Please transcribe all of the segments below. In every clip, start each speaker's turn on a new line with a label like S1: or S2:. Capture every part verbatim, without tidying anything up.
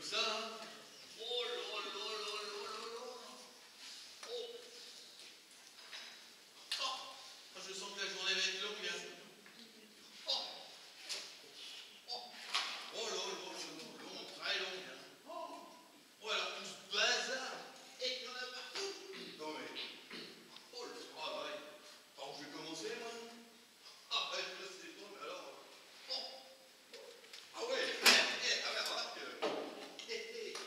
S1: comme ça, hein. Oh là là là là là là. Oh. Oh. Je sens que la journée va être longue, hein. Oh. Oh. Oh là là là là, long, très longue, hein. Oh. Oh, alors tout ce bazar, et qu'il y en a partout. Non mais, oh le travail. Alors je vais commencer, moi. Ah ouais, je sais pas, mais alors. Oh. Ah ouais, eh, eh, ah ouais, remarque. Eh, eh.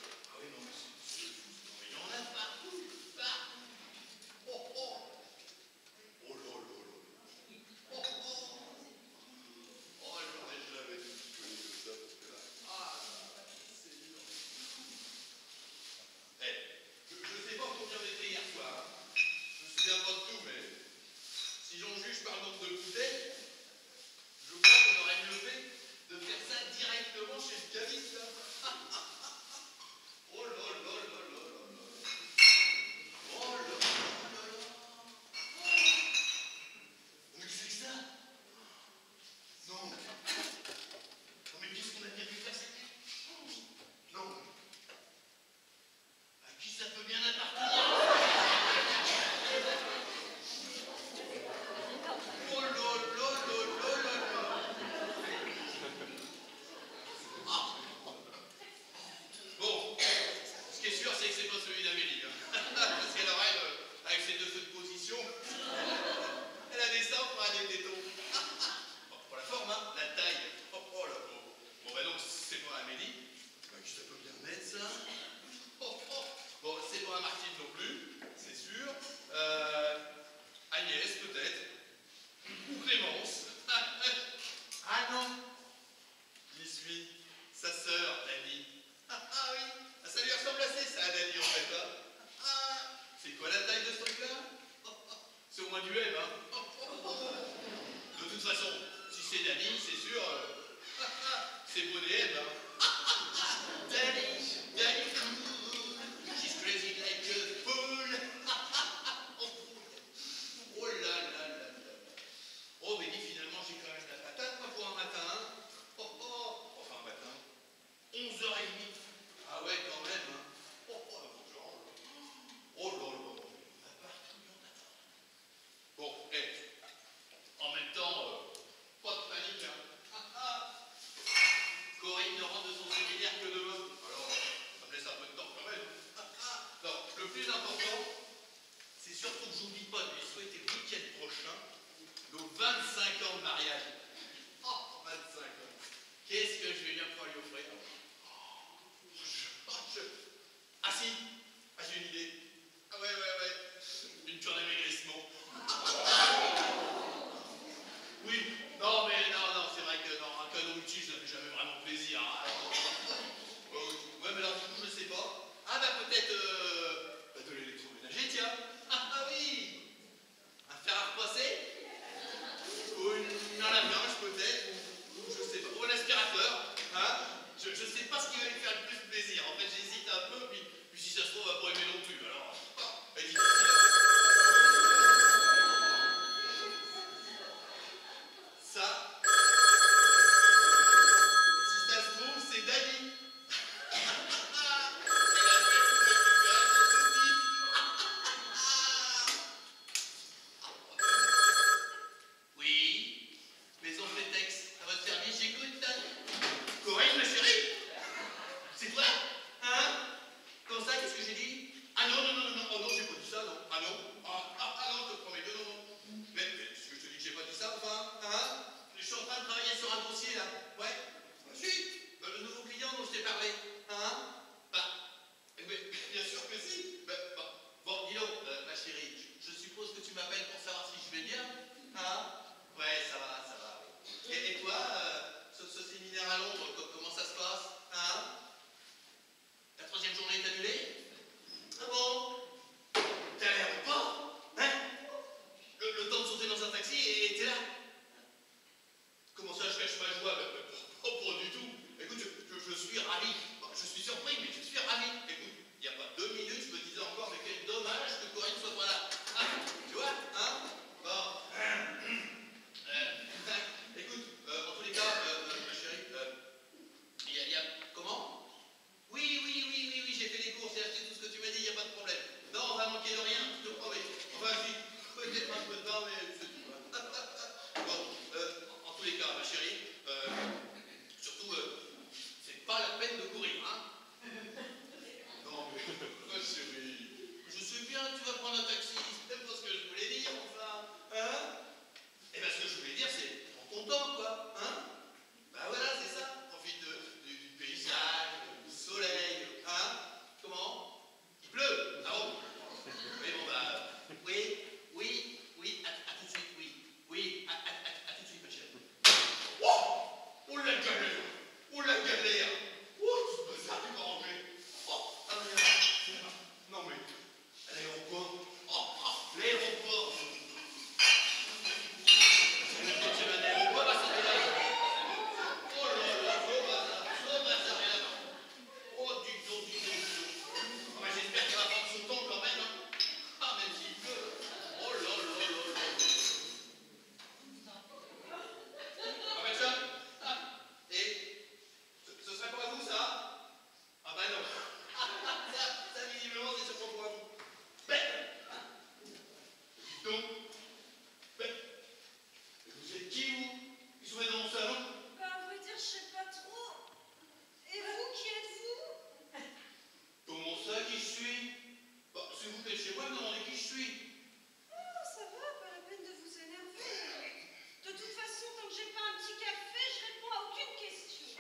S1: respecter tout ce que tu m'as dit, il n'y a pas de problème. Non, on va manquer de rien, je te promets. Enfin, si, peut-être un peu de temps, mais c'est tout. Bon, euh, en tous les cas, ma chérie, euh, surtout, euh, c'est pas la peine de courir, hein. Non, mais, ma chérie, je sais bien, tu vas prendre un taxi, c'est pas ce que je voulais dire, enfin, hein. Et bien, ce que je voulais dire, c'est, prends ton temps, quoi, hein. Bah voilà, c'est ça, profite de, du, du paysage, du soleil, hein. Comment? Il pleut? Ah bon? Oui, bon, bah, oui, oui, oui, à, à tout de suite, oui, oui, à, à, à, à tout de suite, ma chérie. Oh! Oh la galère! Oh la galère! Oh, tout ça, tu vas rentrer. Oh, ah, mais là, non, mais, à l'aéroport. Oh, oh, l'aéroport. C'est un aéroport, bah, ça fait là. Oh là là, oh bazar, oh bazar, et là-bas. Oh, du dos, du dos, du dos. Oh, bah, j'espère qu'elle va prendre son temps quand même, hein. Ah, même s'il pleut. Oh là là là là. Ah, ben ça, ah, et ce, ce serait pour vous, ça? Ah, bah non. Ça, ça, visiblement, c'est sûrement pour vous. Ben, dites donc, ben, vous êtes qui, vous? Ils sont dans mon salon?
S2: Bah, à vrai dire, je sais pas trop. Et vous, qui êtes-vous?
S1: Comment ça, qui je suis? Bah, c'est vous qui êtes chez moi, me demandez qui je suis.
S2: Oh, ça va, pas la peine de vous énerver. De toute façon, tant que j'ai pas un petit café, je réponds à aucune question.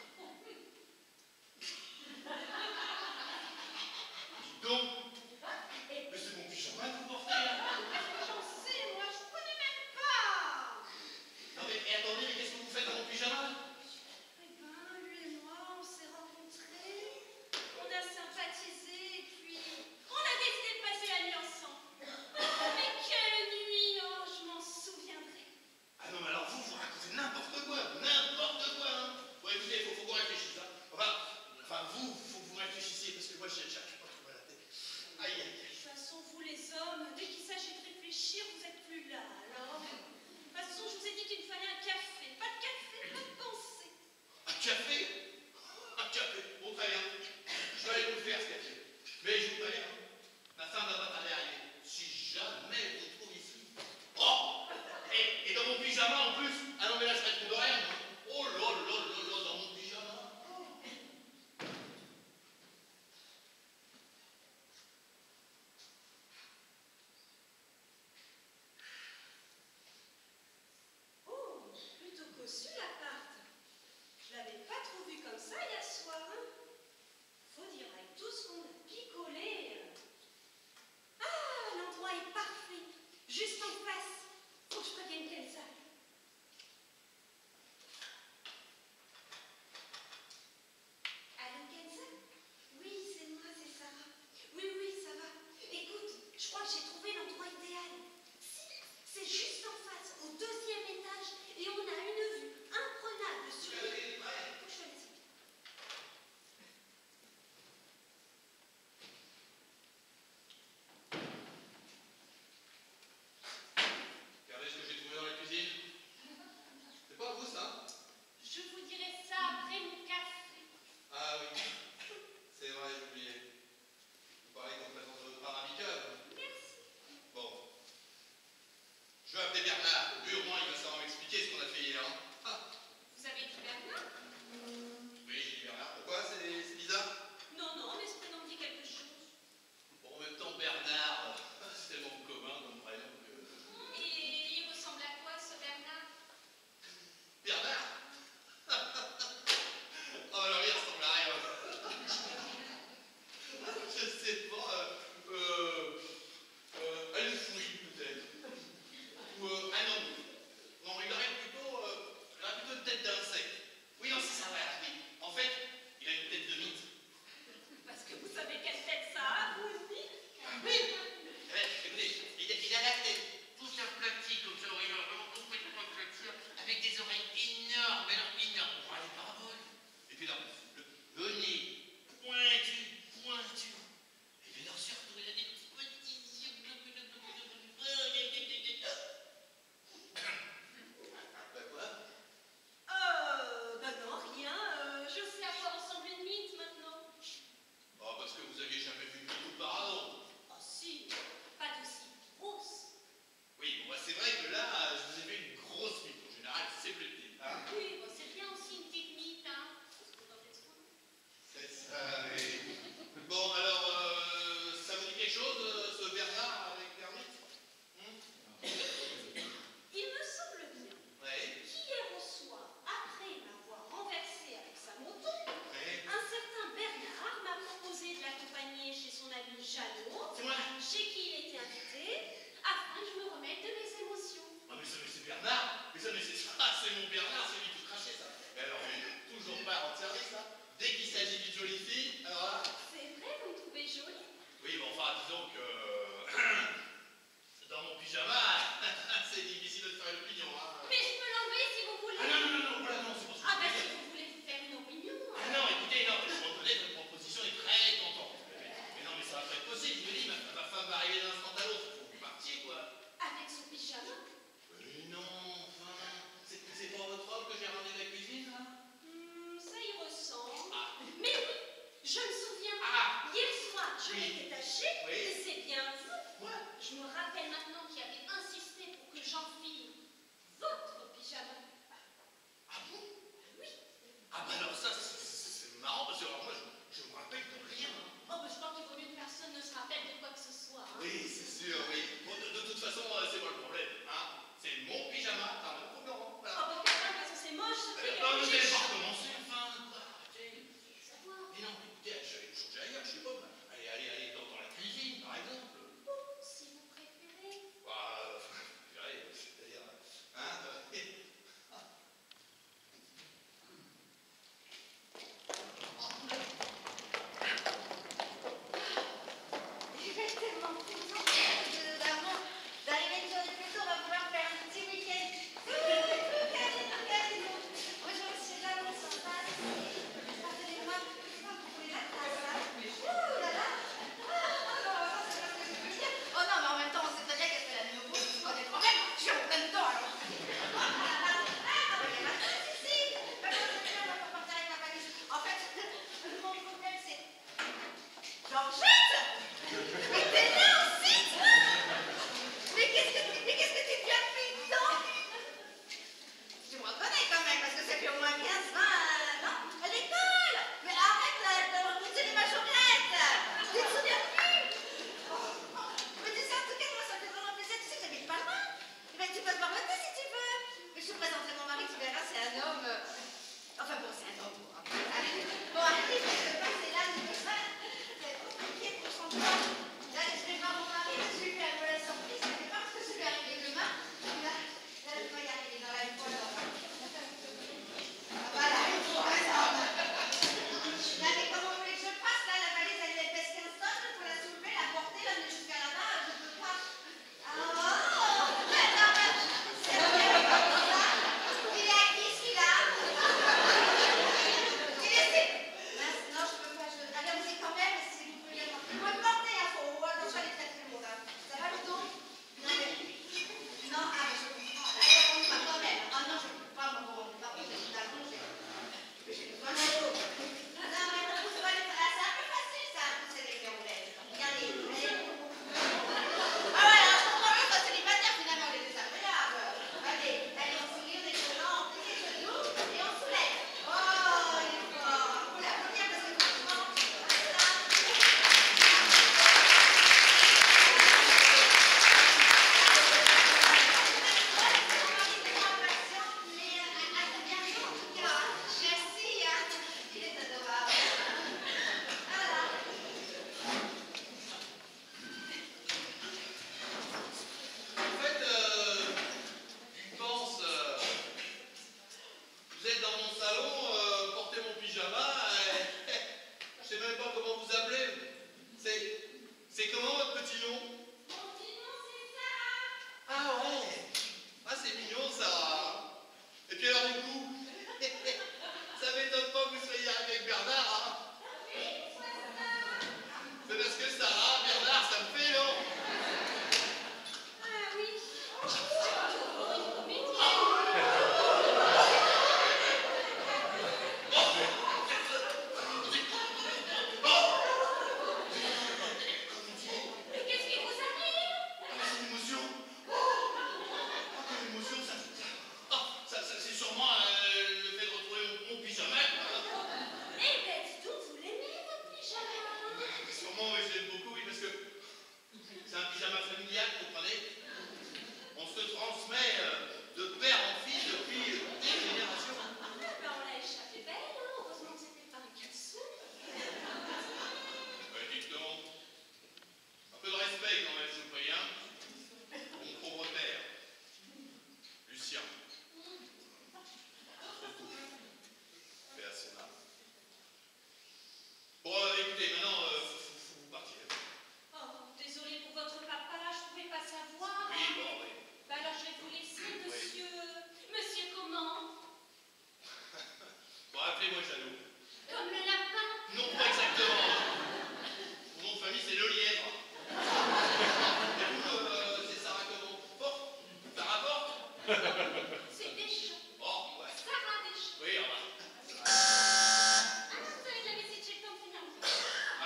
S1: Dites donc, mais c'est mon pyjama que vous portez, là.
S2: J'en sais, moi, je vous connais même pas.
S1: Non, mais et attendez, mais qu'est-ce que vous faites dans mon pyjama?
S2: Eh ben, lui et moi, on s'est rencontrés, on a sympathisé, et puis on a décidé de passer la nuit ensemble. Mais quelle nuit, oh, je m'en souviendrai.
S1: Ah non, mais alors vous, vous racontez n'importe quoi, n'importe quoi, hein. Bon, écoutez, il faut, faut qu'on réfléchisse, hein. Enfin, enfin, vous, faut que vous réfléchissiez, parce que moi, je n'arrive pas à trouver la tête. Aïe, aïe, aïe.
S2: De toute façon, vous les hommes, dès qu'il s'agit de réfléchir, vous êtes plus là, alors. De toute façon, je vous ai dit qu'il me fallait un café. Pas de café, pas de pensée.
S1: Un café? Un café, bon, très bien. Je vais aller vous le faire, ce café. Mais je vous préviens, hein, ma femme va pas tarder à arriver. Si jamais vous trouve ici. Oh! Et, et dans mon pyjama, en plus. Ah non, mais là, je serais trop de rien, moi. Oh là là là là, dans mon pyjama. Oh. Ah,
S2: Hier soir, je
S1: Oui.
S2: m'étais tachée,
S1: Oui.
S2: et c'est bien vous.
S1: ouais.
S2: Je me rappelle maintenant qui avait insisté pour que j'enfile votre pyjama.
S1: Ah bon?
S2: Oui.
S1: Ah bah alors ça, c'est- c'est c'est marrant parce que alors moi, je, je me rappelle de rien.
S2: Oh, bah, je crois qu'il vaut mieux que personne ne se rappelle de quoi que ce soit. Hein.
S1: Oui, c'est sûr, oui. Bon, de, de toute façon, euh, c'est pas le problème. Hein. C'est mon pyjama, t'as un pour Laurent.
S2: Oh,
S1: Voilà.
S2: bah, personne, parce que c'est moche, ce truc.
S1: Euh, non, vous
S2: J'ai
S1: allez pas
S2: chaud.
S1: recommencer, enfin, quoi. Arrêtez.
S2: Savoir.
S1: Mais non, écoutez, je vais me changer ailleurs, je sais pas. moi. Allez, allez, allez, dans, dans la cuisine, par exemple.
S2: Oh, si vous préférez.
S1: Bah, euh, allez, c'est-à-dire, hein, euh,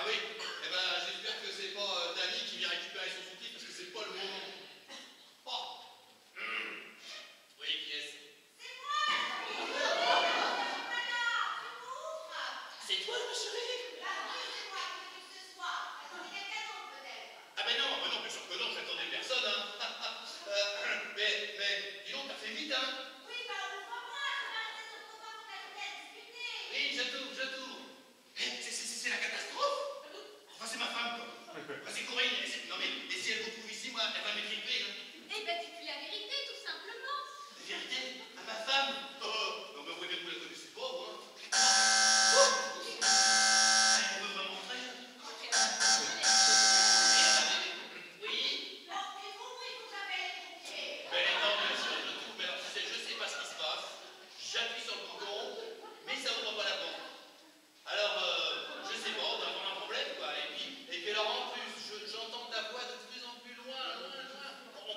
S1: oui. Eh ben, j'espère que c'est pas euh, Dany qui vient récupérer son soutif parce que c'est pas le moment. Oh. Mmh. Oui, qui est-ce?
S2: C'est moi!
S1: C'est toi, ma chérie?
S2: Bah oui, c'est moi qui m'occupe ce soir. Attendez quelqu'un d'autre peut-être.
S1: Ah ben non, ben non, bien sûr que non, j'attendais personne, hein. euh, mais, mais, dis donc, t'as fait vite, hein?
S2: Oui, bah ouvre-moi, je vais rester sur le trottoir pour t'ajouter à discuter.
S1: Oui, j'attends, j'attends. Eh, c'est- c'est c'est la catastrophe. Enfin, c'est ma femme, quoi. Enfin, c'est Corinne. et c'est- Non, mais, mais si elle vous trouve ici, moi, elle va m'étriper, hein.
S2: Eh ben dis-lui la vérité, tout simplement.
S1: La vérité, à ma femme. Oh, oh. Non, mais vous voyez que vous la connaissez pas, vous, hein. Elle veut vraiment trahir.
S2: Oh, quelle horreur.
S1: Oui.
S2: Bon, il faut il faut que j'appelle les pompiers.
S1: Mais non, bien sûr, je trouve. Mais alors, tu sais, je sais pas ce qui se passe. J'appuie sur le bouton, mais ça ouvre pas la porte. Alors, euh, je sais pas, on doit avoir un problème, quoi. Et puis, et puis alors, en plus, je- j'entends ta voix de plus en plus loin, loin, loin.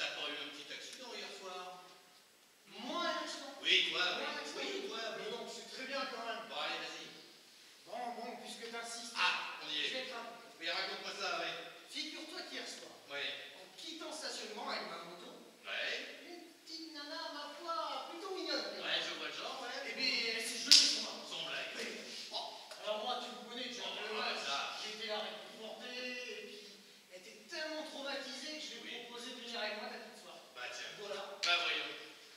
S1: t'as pas eu un petit accident hier soir?
S3: Moi, un accident?
S1: Oui, toi,
S3: Moi, un
S1: oui.
S3: accident?
S1: Oui, toi, oui.
S3: Mais non, c'est très bien quand même.
S1: Bon, allez, vas-y.
S3: Bon, bon, puisque t'insistes,
S1: Ah, on y
S3: je
S1: est.
S3: vais te raconter.
S1: Mais raconte-moi ça, ouais.
S3: Figure-toi qu'hier soir,
S1: Ouais.
S3: en quittant le stationnement avec ma moto,
S1: Ouais.
S3: une petite nana, ma foi, plutôt mignonne.
S1: Ouais, je vois le genre, ouais.
S3: Eh bien, elle s'est jetée sur moi.
S1: Sans blague.
S3: Oui. Oh, alors moi, tu me connais, tu
S1: Oh,
S3: as
S1: bah,
S3: le
S1: ça.
S3: J'étais là réconforté, et puis elle était tellement traumatisée que je lui ai
S1: Oui.
S3: proposé de venir avec moi la petite soirée.
S1: Bah, tiens.
S3: Voilà.
S1: Bah, voyons.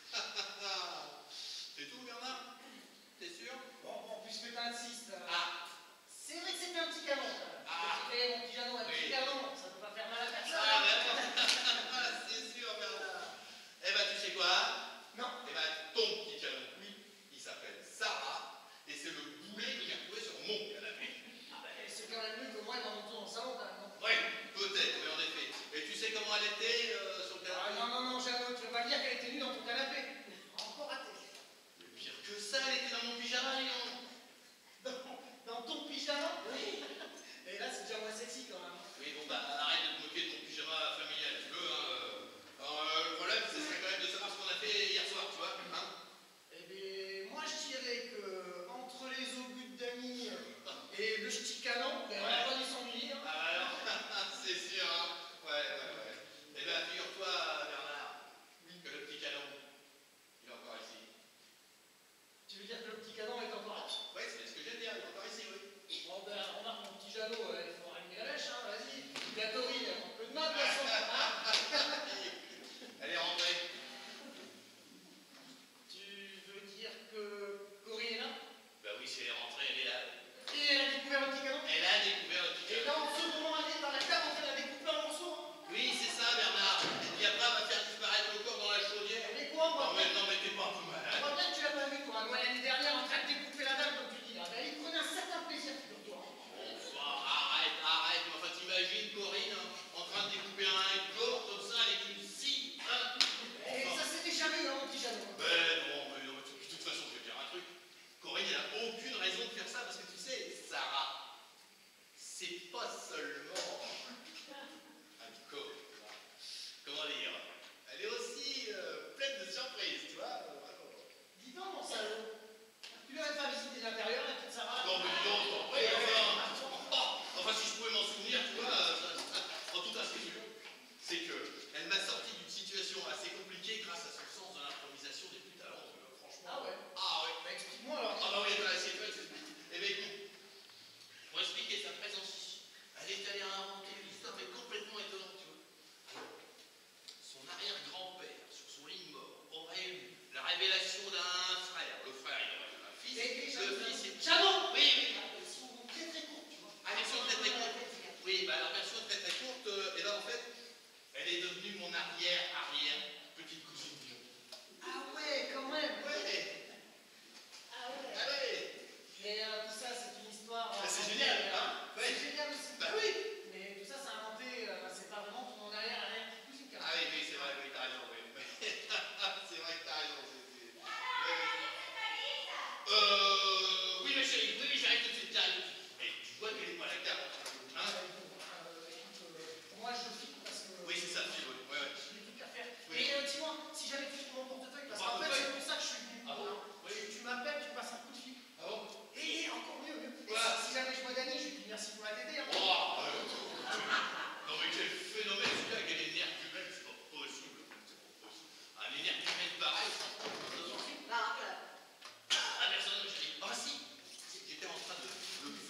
S1: C'est tout, Bernard? T'es sûr?
S3: Bon, bon, puisque t'insistes, euh,
S1: Ah.
S3: c'est vrai que c'était un petit canon quand même.
S1: Ah.
S3: C'était mon petit Jeannot, un
S1: Oui.
S3: petit canon, ça peut pas faire mal à personne.
S1: Ah, bah, c'est sûr, Bernard. Eh ben, tu sais quoi?
S3: Non.
S1: Eh ben, ton petit canon.
S3: Oui.
S1: Il s'appelle Sarah, et c'est le boulet que j'ai retrouvé sur mon canapé.
S3: Ah bah, c'est quand même mieux que moi et ma moto dans le salon quand même. Non,
S1: Oui, peut-être, mais en effet. Et tu sais comment elle était euh, sur le
S3: ah,
S1: canapé?
S3: non, non, non, Jeannot, tu veux pas dire qu'elle était nue dans ton canapé. Encore raté.
S1: Mais pire que ça, elle était dans mon pyjama, dis donc.
S3: Dans, dans ton pyjama? Oui. Et là, c'est déjà moins sexy quand même.
S1: Oui, bon, bah, arrête de te moquer de ton pyjama familial, tu veux, hein. euh. Alors, euh, le problème, ce serait quand même de savoir ce qu'on a fait hier soir, tu vois, hein.
S3: Eh bien, moi, je dirais que entre les obus de Dany et le ch'ti canon, ben, on
S1: Ouais.
S3: va pas dû s'ennuyer. Hein.
S1: Ah bah alors, c'est sûr, hein. Ouais, ouais, ouais. Eh ben, figure-toi, Bernard, que le petit canon, il est encore ici.
S3: Tu veux dire que le petit canon est encore là?
S1: Oui, c'est ce que j'ai dit, il est encore ici, oui.
S3: Bon, ben, remarque, mon petit Jeannot, euh, il faut rallumer la mèche, hein, vas-y. La Corinne, elle manque peu de main, de toute façon. Hein.
S1: Elle est rentrée.
S3: Tu veux dire que Corinne est là?
S1: Bah oui, si elle est rentrée, elle est là.
S3: Et elle a découvert le petit canon?
S1: Elle a découvert le petit
S3: Et
S1: canon.
S3: dans ce moment, elle est dans la table, elle a découpé en morceaux. Hein.
S1: Oui, c'est ça, Bernard. Et puis après, elle va faire disparaître le corps dans la chaudière.
S3: Mais quoi, moi?
S1: Non, mais non, mais t'es pas un peu
S3: Je
S1: malade.
S3: vois bien que tu l'as pas vu, toi. Moi, l'année dernière, en train de découper la dame, comme tu dis, là. Ben, il prenait un certain plaisir, figure-toi.
S1: Enfin, arrête, arrête. Mais enfin, t'imagines Corinne hein, en train de découper un corps comme ça avec une scie, hein.
S3: Et
S1: Enfin.
S3: ça s'était jamais eu, hein, mon petit Jeannot.
S1: Ben non, mais non, mais de toute façon, je vais te dire un truc. Corinne, elle a aucune raison de faire ça parce que tu sais, Sarah, c'est pas seulement un corps, tu vois. Comment dire? Elle est aussi euh, pleine de surprises, tu vois. euh, vraiment.
S3: Dis donc, mon salaud. Tu lui avais pas visité l'intérieur, la petite Sarah?
S1: Non, mais dis donc, non,
S3: Oui, oui,
S1: enfin,
S3: oui.
S1: oh, enfin, si je pouvais m'en souvenir, tu vois, euh, ça- ça- en tout cas, ce qui est sûr, c'est qu'elle m'a sorti d'une situation assez compliquée grâce à son sens de l'improvisation des plus talents, euh, franchement.
S3: Ah ouais?
S1: Ah ouais.
S3: Bah, explique-moi alors.
S1: Ah bah oui, bah, c'est vrai, c'est... Eh bien, écoute, pour expliquer sa présence ici, elle est allée inventer une histoire mais complètement étonnante, tu vois. Alors, son arrière-grand-père, sur son lit de mort, aurait eu la révélation d'un frère. Le frère, il aurait eu un fils.
S3: Et- et
S1: le
S3: Jeannot-
S1: fils, il...
S3: Jeannot!
S1: Oui, oui.
S3: Ah, ils sont très très courts, tu vois.
S1: Ah, version très très courte. Oui, bah la version très très courte, euh, et là en fait, elle est devenue mon arrière-arrière petite cousine bio.
S3: Ah ouais, quand même.
S1: Ouais,
S3: Ah ouais.
S1: allez.
S3: Mais euh, tout ça, c'est une histoire.
S1: Bah,
S3: euh,
S1: c'est
S3: en
S1: génial,
S3: fait,
S1: hein.
S3: euh,
S1: Ouais.
S3: C'est génial aussi.
S1: Bah oui.
S3: Mais tout ça, c'est inventé, euh, c'est pas vraiment ton arrière arrière petite cousine quand
S1: Ah
S3: même.
S1: oui, oui, c'est vrai, oui, t'as raison, oui. C'est vrai que t'as raison. c'est- c'est- ouais, oui. Euh, oui, ma chérie, oui, oui, j'arrive tout de suite, j'arrive tout de suite. Et tu vois qu'elle est pas la carte, hein.
S3: Euh, bon, euh, écoute, euh, moi je file parce que.
S1: Oui, c'est ça, fille, oui, ouais, ouais.
S3: J'ai des trucs à faire.
S1: Oui.
S3: Et euh, dis-moi, si jamais tu trouves mon portefeuille, parce
S1: Mon
S3: qu'en fait,
S1: portefeuille.
S3: c'est pour ça que je suis venu.
S1: Ah bon?
S3: Hein.
S1: Oui.
S3: Tu, tu m'appelles, tu passes un coup de fil.
S1: Ah bon?
S3: Et encore mieux, mieux. Et
S1: Quoi?
S3: si, si jamais je vois Dany, je lui dis merci pour la t'aider. Hein.
S1: Oh, euh, non mais quel phénomène celui-là, quel énergumène, c'est pas possible, c'est pas possible. Un énergumène pareil, franchement, ça s'en fout. Ah, personne, ma chérie. Ah bah si, c'est que j'étais en train de le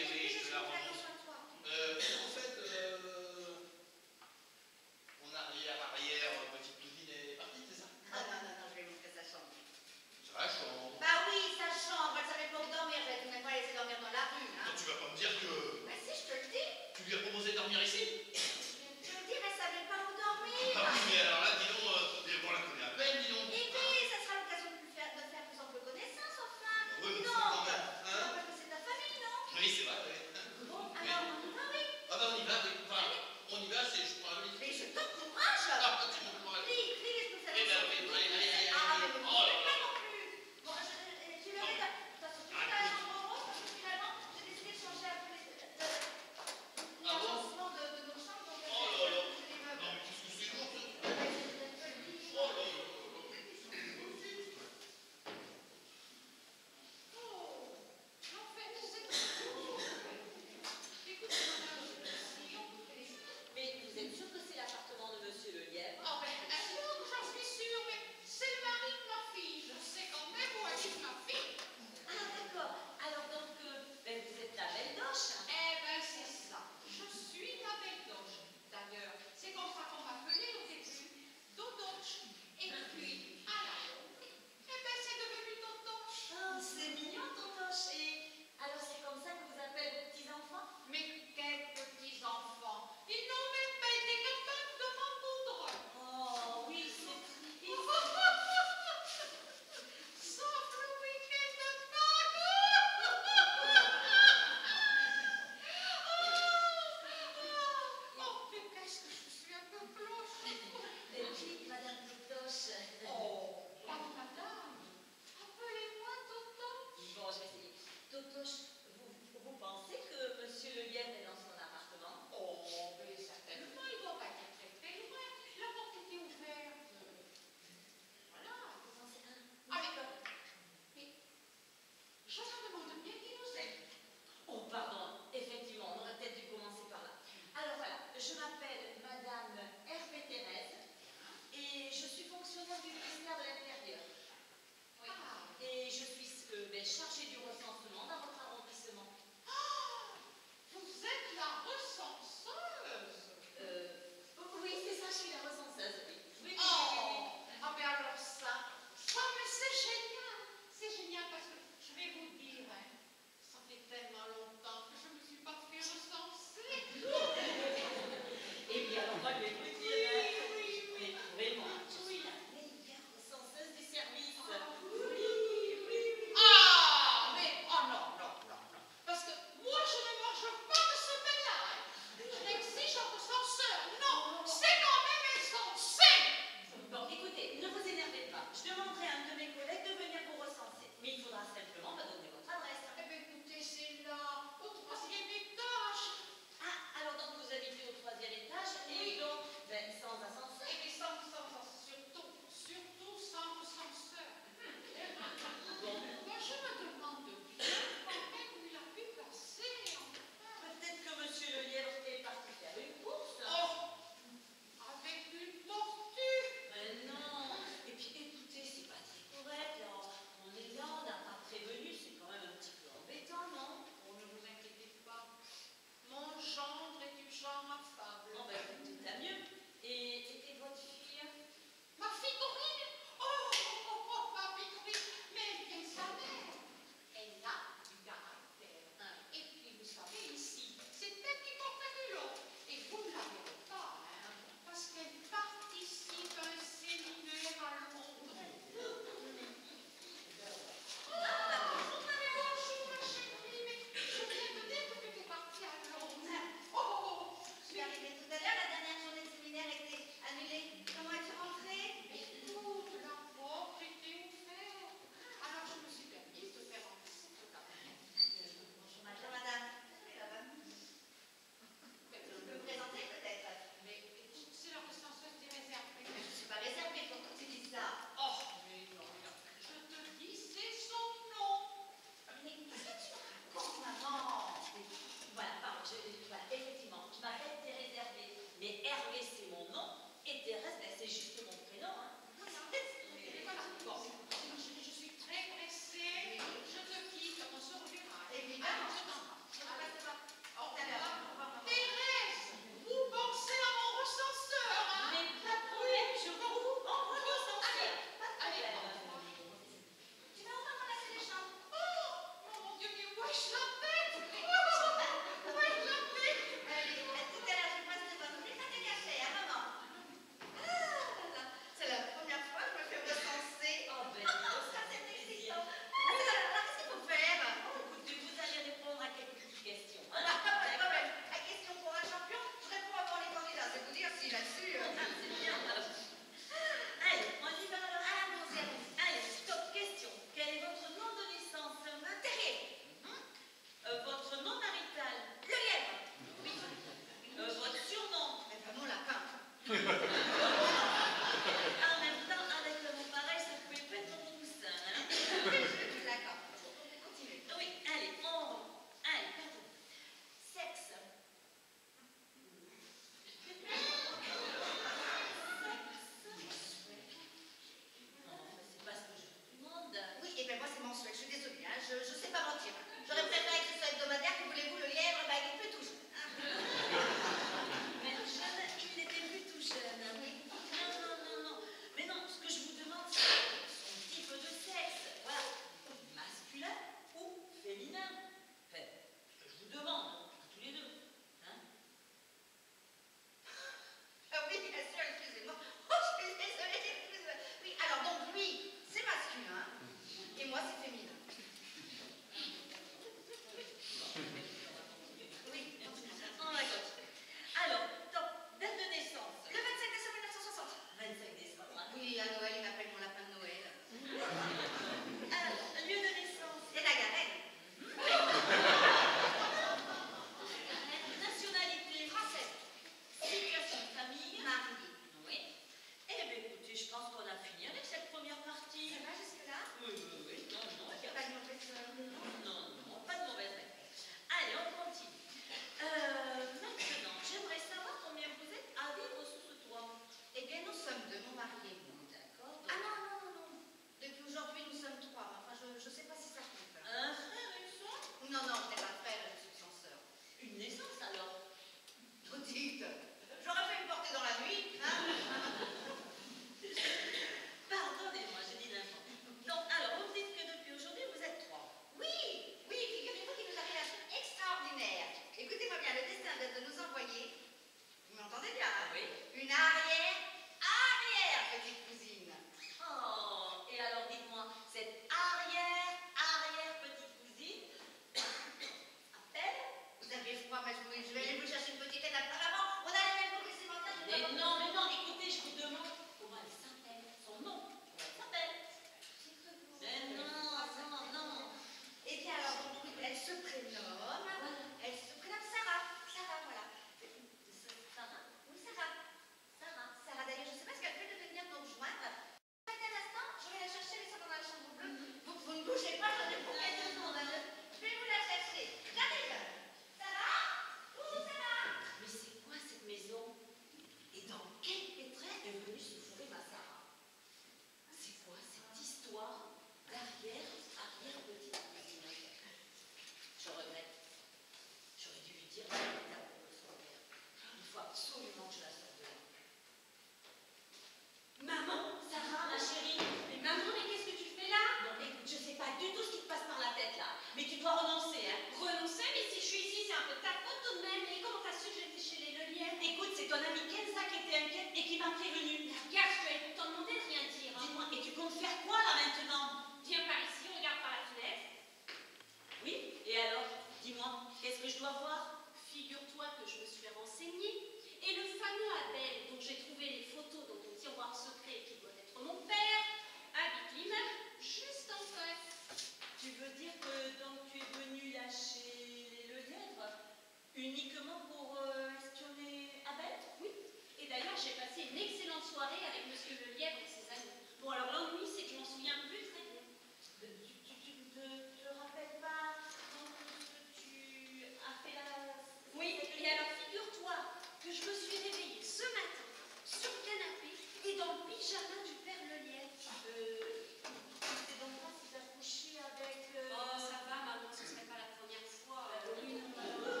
S2: jardin du père Lelièvre.
S4: Euh, c'est donc pas si t'as couché avec... euh,
S2: Oh, ça va, maman, ce serait pas la première fois.
S4: euh, oui, non, alors,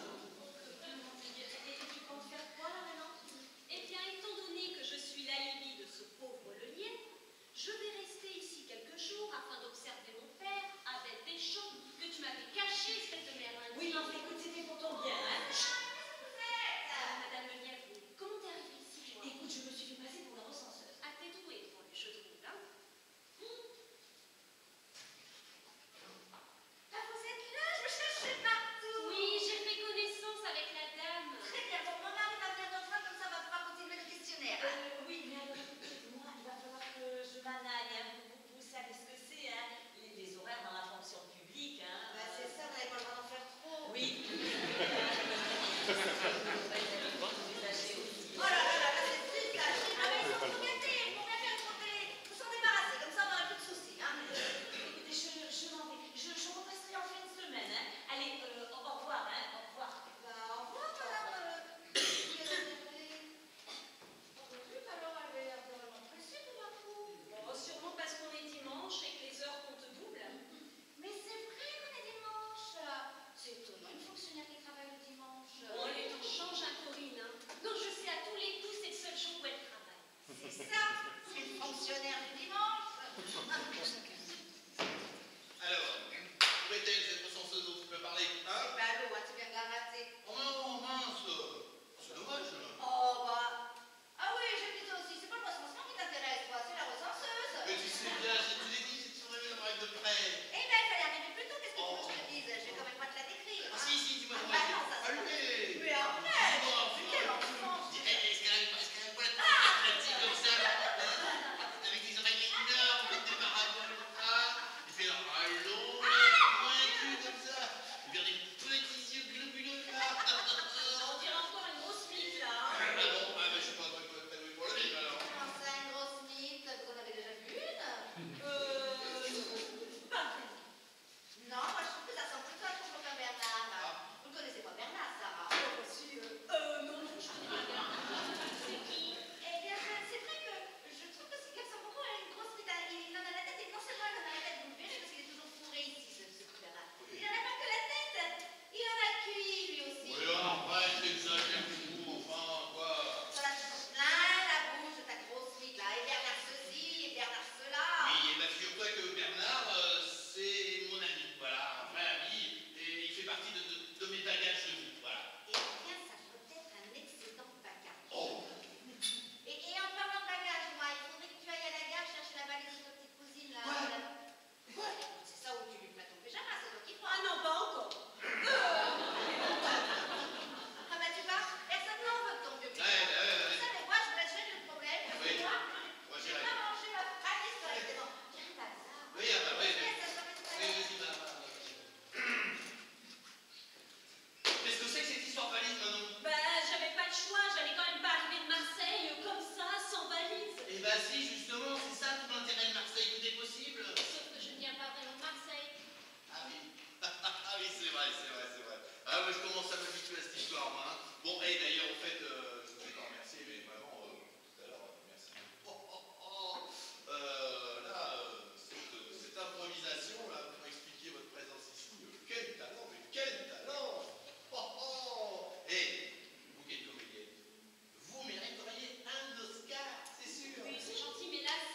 S4: et, et tu comptes faire quoi, là, maintenant?
S2: Eh bien, étant donné que je suis l'alibi de ce pauvre Lelièvre, je vais rester ici quelques jours afin d'observer mon père, Abel Deschamps, que tu m'avais caché, espèce de mère indigne.
S4: Oui, non, mais écoute, c'était pour ton bien, hein?
S2: Ah, Madame Lelièvre, comment t'es arrivée ici, moi?
S4: Écoute, je me suis fait passer pour la recenseuse.
S2: Ah, t'es douée pour les jeux de rôle, hein?
S4: Ah, vous êtes là? Je me cherchais partout.
S2: Oui, j'ai fait connaissance avec la dame.
S4: Très bien, bon, mon mari va venir te rejoindre, comme ça, on va pouvoir continuer le questionnaire. Euh, oui, mais alors, écoutez-moi, il va falloir que je m'en aille, hein. Vous, vous, vous savez ce que c'est, hein? Les, les horaires dans la fonction publique, hein. Bah, c'est ça, vous n'avez pas le droit d'en faire trop. Oui. Oh là là là, là, c'est triste, là. Ah, mais ils sont tout gâtés, ils vont bien faire trop télé. Ils sont débarrassés, comme ça, on n'aura plus de soucis, hein. Écoutez, je, je m'en vais. Je, je repasserai en fin de semaine, hein. Allez, euh, au, au revoir, hein. Au revoir. Bah, au revoir, madame. Euh, qui est réservée? Oh, bah, zut, alors, elle avait l'air vraiment pressée, tout d'un coup.
S2: Oh, sûrement parce qu'on est dimanche et que les heures comptent double.
S4: Mais c'est vrai qu'on est dimanche. C'est étonnant, une fonctionnaire qui travaille le dimanche.
S2: Oh, les temps changent, hein, Corinne, hein. Non, je sais, à tous les coups, c'est le seul jour où elle travaille.
S4: C'est ça, c'est le fonctionnaire du dimanche.
S1: Alors, où est-elle cette recenseuse dont tu peux parler? Hein?
S4: C'est pas l'eau, hein, tu viens de la rater.
S1: Oh non, mince! C'est dommage.
S4: Oh, bah. Ah oui, je me disais aussi, c'est pas le recensement qui t'intéresse, toi, c'est la recenseuse.
S1: Mais tu sais bien, je te l'ai dit, j'ai surveillé la règle de près.
S4: Eh ben, il fallait arriver plus tôt, qu'est-ce que tu veux que je te dise? Je vais quand même pas te la décrire.
S1: Ah
S4: hein.
S1: si, si, dis-moi,
S4: Ah,
S1: dis-moi.
S4: bah non, ça, c'est-
S1: Allez!
S4: Mais après, quel enfant.
S1: Est-ce qu'elle a est-ce qu'elle a pas la petite comme ça, là, avec des oreilles énormes, comme des paraboles, là? Il fait un long, pointu comme ça. Il fait des petits yeux globuleux, là.
S2: On dirait encore une grosse mythe, là.
S1: Ah
S2: hein.
S1: bon, ah, bah, je sais pas, toi, t'as loué pour le vivre, alors.
S4: Comment ça, une grosse mythe? Vous en avez déjà vu une?
S2: Euh. Pas vrai.
S4: Non, moi je trouve que ça ressemble plutôt à ton copain Bernard. Vous ne connaissez pas Bernard, Sarah?
S2: Oh, si, euh. Euh, non, non, je connais pas bien. C'est qui?
S4: Eh bien, je- c'est vrai que je trouve que c'est qu'elle ressemble beaucoup à une grosse mythe. Il en a la tête, et non seulement il en a la tête, vous le verrez, parce qu'il est toujours fourré ici, ce, ce petit Bernard. Il en a pas que la tête, il en a le cul, lui aussi.
S1: Oui, arrête, t'exagères beaucoup, enfin, quoi.
S4: T'en as toujours plein la bouche de ta grosse mythe, là. Et Bernard ceci, et Bernard cela.
S1: Oui, et bah, figure-toi que Bernard, euh, c'est mon ami, voilà, un vrai ami, et il fait partie de, de, de mes bagages de vie, voilà.
S4: Eh bien, ça peut être un excellent bagage.
S1: Oh!
S4: Et, et en parlant de bagage, moi, il faudrait que tu ailles à la gare chercher la valise de ta petite cousine, là.
S1: Quoi?
S4: la- Quoi? C'est ça où tu lui mets ton pyjama, c'est toi qui vois.
S2: Ah non, pas encore.
S4: Ah bah tu vois, personne n'en veut de ton vieux
S1: Ouais,
S4: pyjama.
S1: ouais, ouais, ouais.
S4: Ça, mais moi, je me laisse régler le problème, parce que
S1: Oui.
S4: moi,
S1: Moi,
S4: j'ai
S1: j'irai.
S4: pas mangé ma valise sur les dents. J'arrive à ça.
S1: Oui, ah bah, oui, oui.
S4: Ça, ça va être
S1: Oui, vas-y, va, va. Qu'est-ce que c'est que cette histoire valise, Manon?
S2: Ben, j'avais pas le choix, j'allais quand même pas arriver de Marseille euh, comme ça, sans valise.
S1: Eh bah si, justement, c'est ça tout l'intérêt de Marseille, tout est possible.
S2: Sauf que je ne viens pas vraiment de Marseille.
S1: Ah oui, ah oui, c'est vrai, c'est vrai, c'est vrai. Ah, moi, je commence à m'habituer à cette histoire, moi. hein. Bon, et d'ailleurs, en fait, euh, je voulais t'en remercier, mais vraiment, euh, tout à l'heure, euh, merci. Oh, oh, oh. Euh, là, euh, cette, euh, cette improvisation, là, pour expliquer votre présence ici, euh, quel talent, mais quel talent. Oh, oh. Et, vous qui êtes comédienne, vous mériteriez un Oscar, c'est sûr.
S2: Oui, c'est gentil, mais là,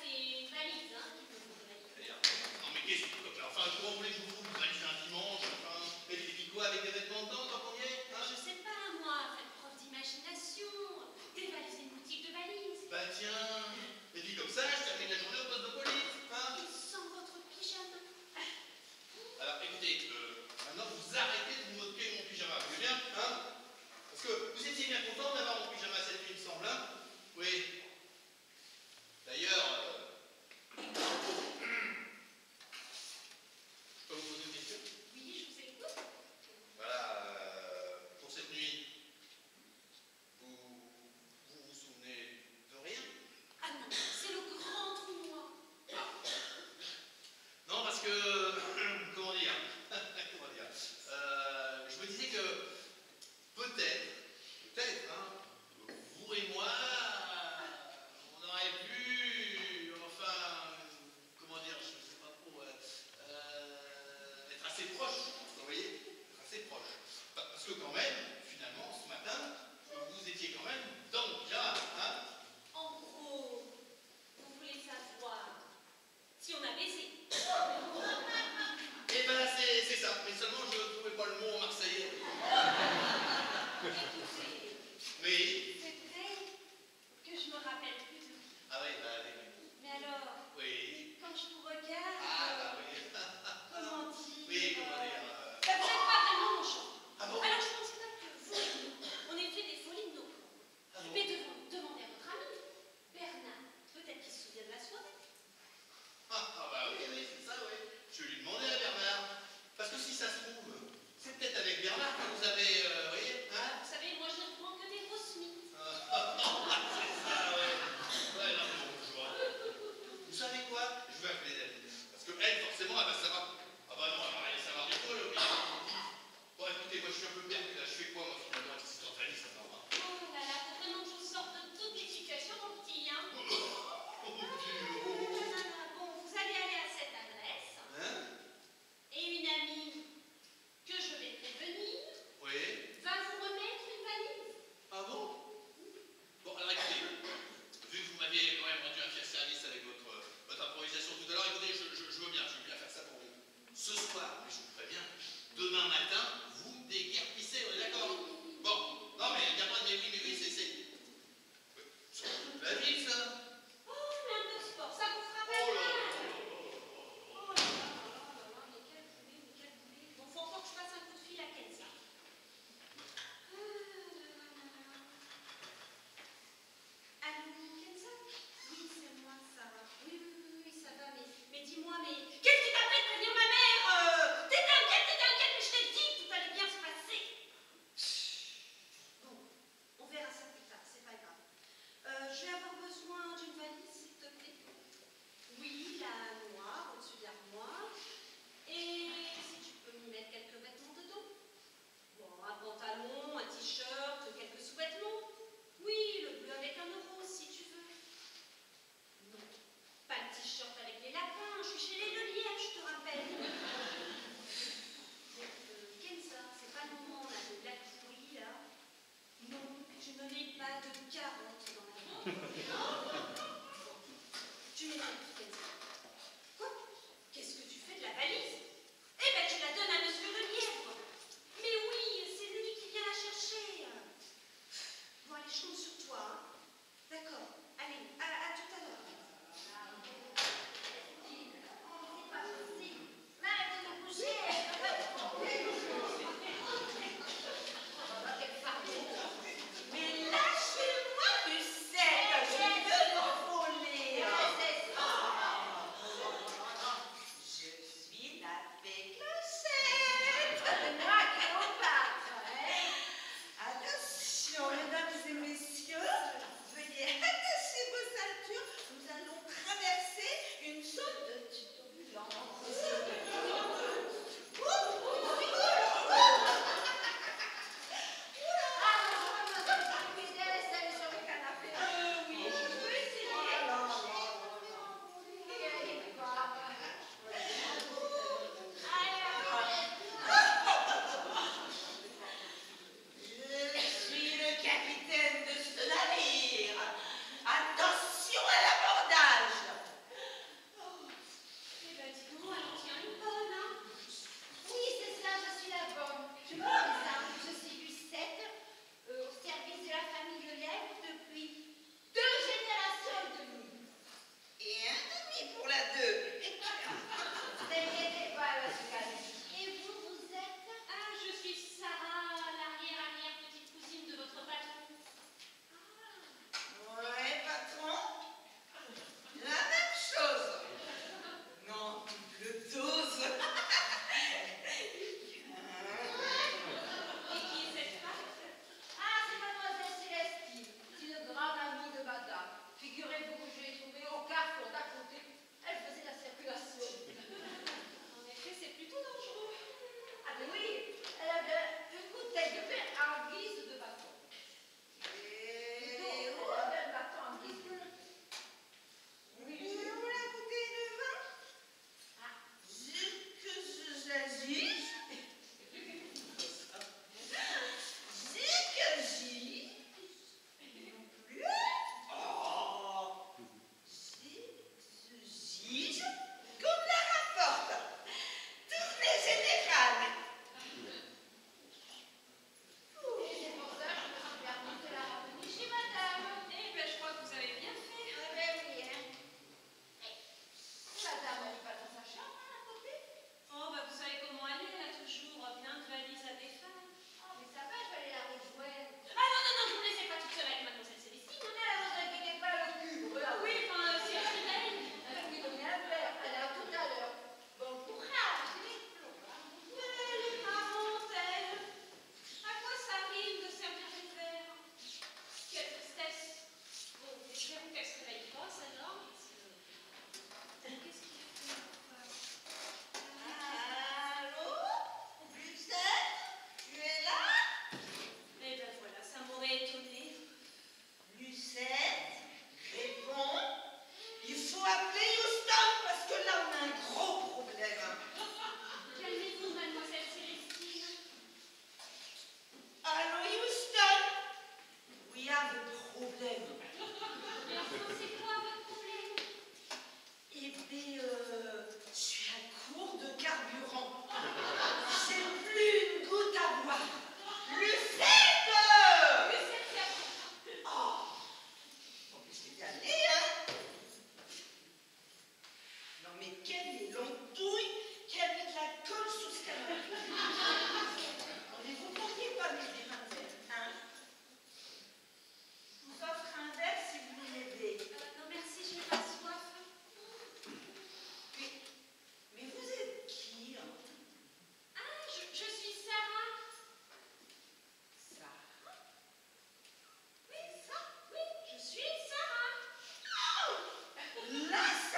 S4: Mince!